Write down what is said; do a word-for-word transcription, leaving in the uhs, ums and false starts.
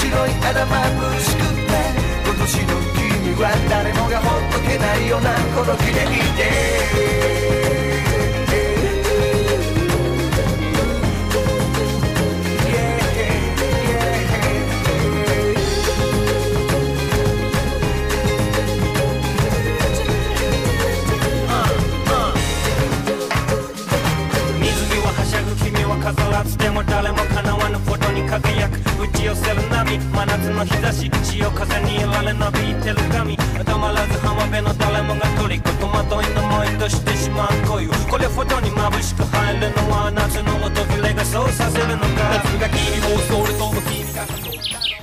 白い肌眩しくて今年の君は誰もがほっとけないようなこの日でいて飾らずでも誰も叶わぬほどに輝く打ち寄せる波真夏の日差し潮風に揺られ伸びてる髪たまらず浜辺の誰もが虜戸惑いの思いとしてしまう恋をこれほどに眩しく入るのは夏の訪れがそうさせるのか夏が君を恐るとも君が